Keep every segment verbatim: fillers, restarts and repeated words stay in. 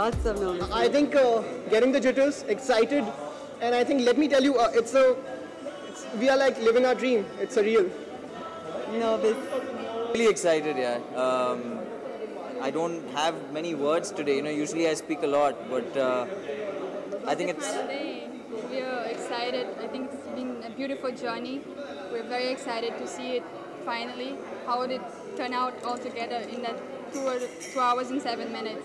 Awesome, no. I think uh, getting the jitters, excited, and I think let me tell you, uh, it's a, it's, we are like living our dream. It's a real. No, this. Really excited, yeah. Um, I don't have many words today. You know, usually I speak a lot, but uh, I think it's. Day. We are excited. I think it's been a beautiful journey. We're very excited to see it finally. How would it turn out all together in that two, two hours and seven minutes?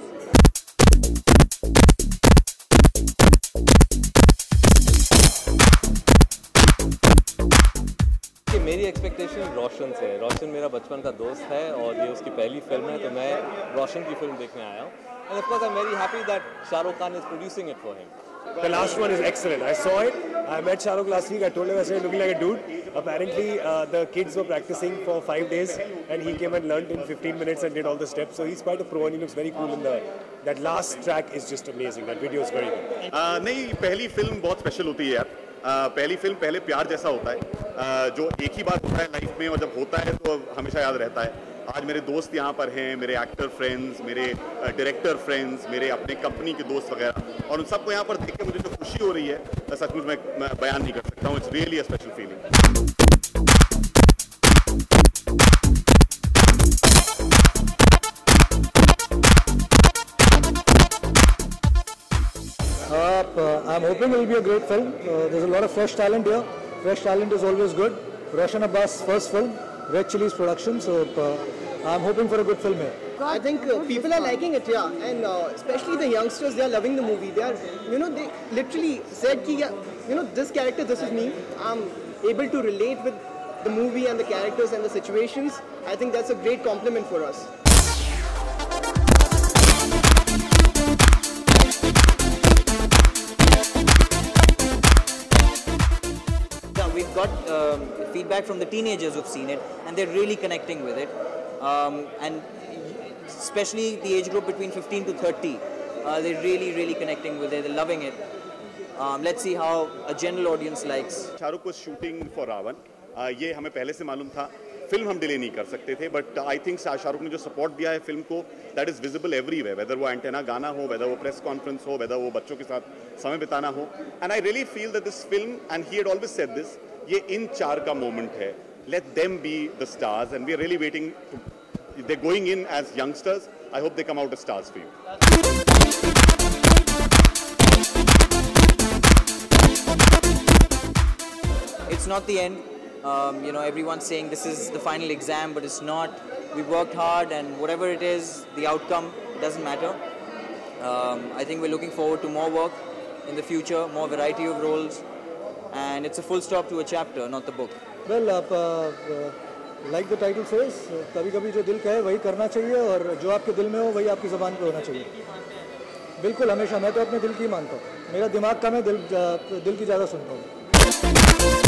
मेरी expectation Roshan से है। रोशन मेरा बचपन का दोस्त है और ये उसकी पहली फिल्म है, तो मैं रोशन की फिल्म देखने आया हूँ। And of course I'm very happy that Shahrukh Khan is producing it for him. The last one is excellent. I saw it. I met Shahrukh last week. I told him I said looking like a dude. Apparently uh, the kids were practicing for five days and he came and learned in fifteen minutes and did all the steps. So he's quite a pro and he looks very cool in the. That last track is just amazing. That video is very good. Uh, नहीं, पहली film बहुत special होती है यार। Uh, पहली film पहले प्यार जैसा होता है, uh, जो एक ही बार होता है लाइफ में और जब होता है तो हमेशा याद रहता है। आज मेरे दोस्त यहाँ पर हैं, मेरे एक्टर फ्रेंड्स, मेरे डायरेक्टर uh, फ्रेंड्स, मेरे अपने कंपनी के दोस्त वगैरह, और उन सबको यहाँ पर देख के मुझे जो खुशी हो रही है सचमुच मैं, मैं बयान नहीं कर सकता हूँ। It's really a special feeling. Uh, I'm hoping it will be a great film. Uh, there's a lot of fresh talent here. Fresh talent is always good. Roshan Abbas' first film, Red Chillies production. So uh, I'm hoping for a good film here. I think uh, people are liking it, yeah, and uh, especially the youngsters, they are loving the movie. They are, you know, they literally said, ki, you know, this character, this is me. I'm able to relate with the movie and the characters and the situations. I think that's a great compliment for us. We've got um, feedback from the teenagers who've seen it, and they're really connecting with it. Um, and especially the age group between fifteen to thirty, uh, they're really, really connecting with it. They're loving it. Um, let's see how a general audience likes. Shahrukh was shooting for Ravan. Uh, ये हमें पहले से मालूम था. Film हम delay नहीं कर सकते थे, बट आई थिंक शाहरुख ने जो सपोर्ट दिया है फिल्म को, that is visible everywhere, whether वो एंटेना गाना हो, वेदर वो प्रेस कॉन्फ्रेंस हो, वेदर वो बच्चों के साथ समय बिताना हो. And I really feel that this film, and he had always said this, ये इन चार का मोमेंट है. Let them be the stars and we are really waiting. They going in as youngsters. I hope they come out as stars for you. It's not the end. Um, you know, everyone's saying this is the final exam, but it's not. We worked hard, and whatever it is, the outcome doesn't matter. Um, I think we're looking forward to more work in the future, more variety of roles, and it's a full stop to a chapter, not the book. Well, uh, uh, like the title says, कभी कभी जो दिल कहे वही करना चाहिए, और जो आपके दिल में हो वही आपकी ज़बान पे होना चाहिए. बिल्कुल, हमेशा मैं तो अपने दिल की मानता हूँ. मेरा दिमाग कम है, दिल दिल की ज़्यादा सुनता हूँ.